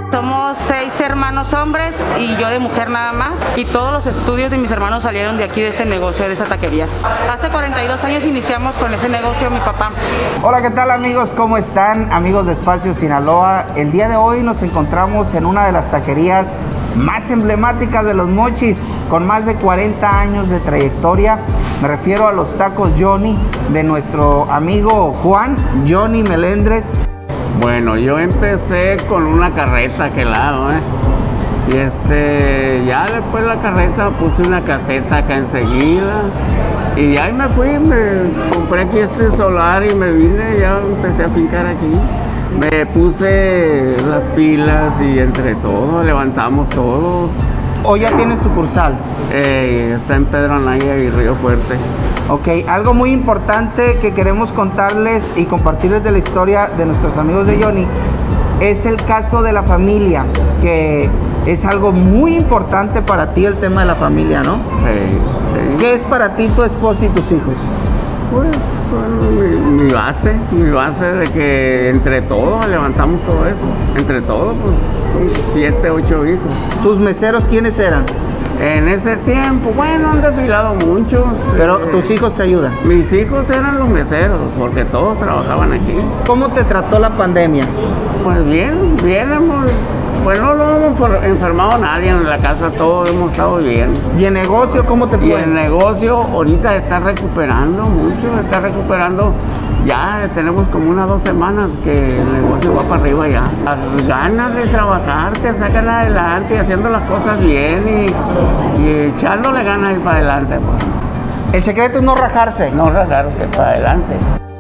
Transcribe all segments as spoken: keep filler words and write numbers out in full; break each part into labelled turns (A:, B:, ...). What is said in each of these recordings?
A: Somos seis hermanos hombres y yo de mujer nada más, y todos los estudios de mis hermanos salieron de aquí, de este negocio, de esa taquería. Hace cuarenta y dos años iniciamos con ese negocio mi papá.
B: Hola, ¿qué tal amigos? ¿Cómo están? Amigos de Espacio Sinaloa. El día de hoy nos encontramos en una de las taquerías más emblemáticas de Los Mochis, con más de cuarenta años de trayectoria. Me refiero a los tacos Johnny de nuestro amigo Juan Johnny Melendres.
C: Bueno, yo empecé con una carreta a aquel lado, ¿eh? Y este, ya después de la carreta puse una caseta acá enseguida. Y ahí me fui, me compré aquí este solar y me vine, ya empecé a fincar aquí. Me puse las pilas y entre todo, levantamos todo.
B: ¿O ya tienen sucursal?
C: Eh, está en Pedro Anaya y Río Fuerte.
B: Ok, algo muy importante que queremos contarles y compartirles de la historia de nuestros amigos de Johnny es el caso de la familia, que es algo muy importante para ti, el tema de la familia, ¿no?
C: Sí, sí.
B: ¿Qué es para ti tu esposa y tus hijos?
C: Pues, bueno, mi, mi base, mi base de que entre todos levantamos todo esto. Entre todos, pues, son siete, ocho hijos.
B: ¿Tus meseros quiénes eran?
C: En ese tiempo, bueno, han desfilado muchos.
B: Pero
C: eh,
B: tus hijos te ayudan.
C: Mis hijos eran los meseros, porque todos trabajaban aquí.
B: ¿Cómo te trató la pandemia?
C: Pues bien, bien hemos... Pues no lo hemos enfermado a nadie en la casa, todos hemos estado bien.
B: ¿Y el negocio cómo te fue?
C: Y el negocio ahorita está recuperando mucho, está recuperando. Ya tenemos como unas dos semanas que el negocio va para arriba ya. Las ganas de trabajar te sacan adelante y haciendo las cosas bien y, y echándole ganas ir para adelante. Pues.
B: El secreto es no rajarse.
C: No rajarse, para adelante.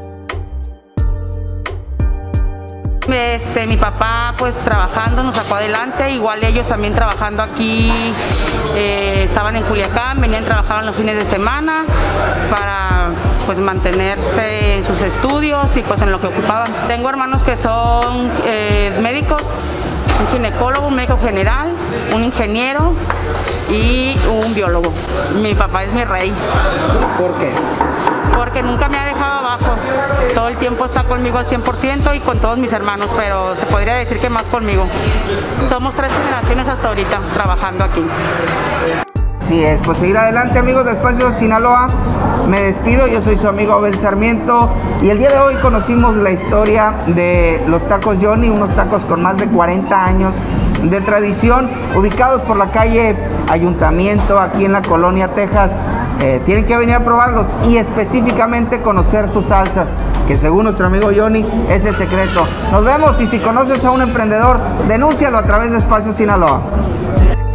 A: Este, mi papá pues trabajando nos sacó adelante, igual ellos también trabajando aquí, eh, estaban en Culiacán, venían trabajando los fines de semana para pues mantenerse en sus estudios y pues en lo que ocupaban. Tengo hermanos que son eh, médicos, un ginecólogo, un médico general, un ingeniero y un biólogo. Mi papá es mi rey.
B: ¿Por qué?
A: Porque nunca me ha dejado abajo, todo el tiempo está conmigo al cien por ciento y con todos mis hermanos, pero se podría decir que más conmigo. Somos tres generaciones hasta ahorita trabajando aquí.
B: Así es, pues seguir adelante amigos de Espacio Sinaloa. Me despido, yo soy su amigo Abel Sarmiento y el día de hoy conocimos la historia de los tacos Johnny, unos tacos con más de cuarenta años de tradición, ubicados por la calle Ayuntamiento, aquí en la Colonia Texas. Eh, tienen que venir a probarlos y específicamente conocer sus salsas, que según nuestro amigo Johnny es el secreto. Nos vemos y si conoces a un emprendedor, denúncialo a través de Espacio Sinaloa.